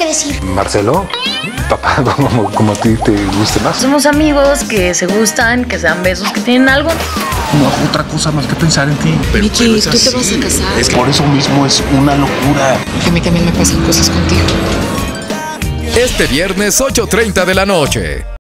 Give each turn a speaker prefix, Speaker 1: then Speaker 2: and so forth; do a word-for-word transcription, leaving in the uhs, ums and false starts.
Speaker 1: decir?
Speaker 2: Marcelo, papá, como, como a ti te guste más.
Speaker 3: Somos amigos que se gustan, que se dan besos, que tienen algo.
Speaker 2: No, otra cosa más que pensar en ti.
Speaker 4: Pero, Mickey, pero tú así. Te vas a casar.
Speaker 2: Es por eso mismo es una locura.
Speaker 4: Que a mí también me pasan cosas contigo.
Speaker 5: Este viernes, ocho treinta de la noche.